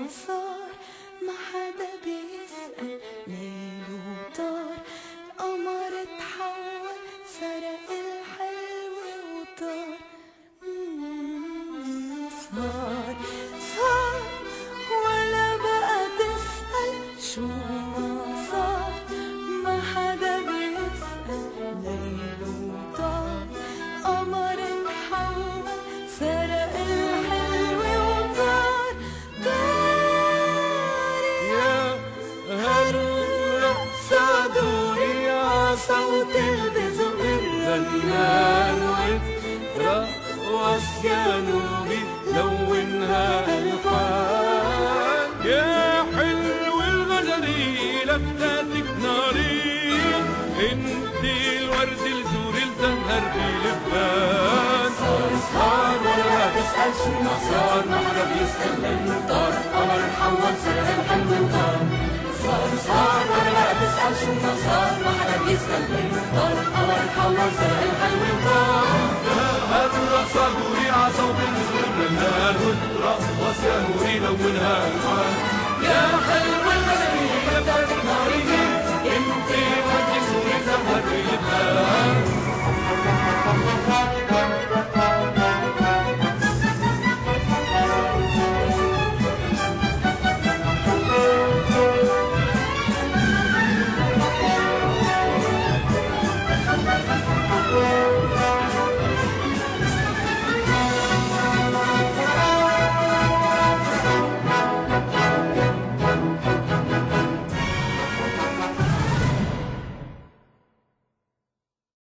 صار ما حدا بيسأل ليل وطار القمر اتحول سرق الحلوة وطار صار ولا بقى تسأل شو ما صار ما حدا بيسأل ليل وطار القمر اتحول سرق الحلوة وطار يا هلا صادوري يا صوت البزق الغنان وترقص يا نوبي لونها القان يا حلو الغزلي لفتاتك ناري انت الورد الزور الزهر بلبان صار ولا تسأل شو ما صار ما حدا بيسأل لأنه طار قمر اتحول سرق الحلو وطار صار ولا تسأل شو ما صار ما حدا بيسأل لأنه طار قمر اتحول سرق الحلو وطار الرقص دوري عصوت النسور بالنار وترقص يا نوري لونها الوان يا حلو الغزلي لفتاتك ناري انت وجه سوري زهر بلبان